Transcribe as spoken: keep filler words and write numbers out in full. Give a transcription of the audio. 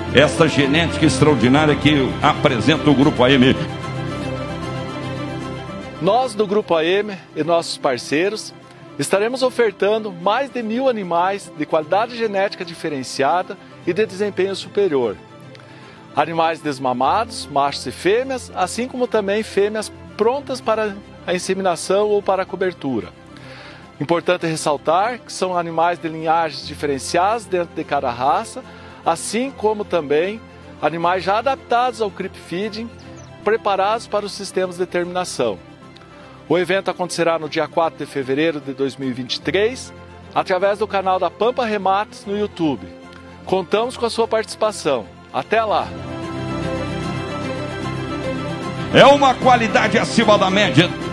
essa genética extraordinária que apresenta o Grupo A M. Nós do Grupo A M e nossos parceiros estaremos ofertando mais de mil animais de qualidade genética diferenciada e de desempenho superior. Animais desmamados, machos e fêmeas, assim como também fêmeas prontas para a inseminação ou para a cobertura. Importante ressaltar que são animais de linhagens diferenciadas dentro de cada raça, assim como também animais já adaptados ao creep feeding, preparados para os sistemas de terminação. O evento acontecerá no dia quatro de fevereiro de dois mil e vinte e três, através do canal da Pampa Remates no YouTube. Contamos com a sua participação. Até lá! É uma qualidade acima da média.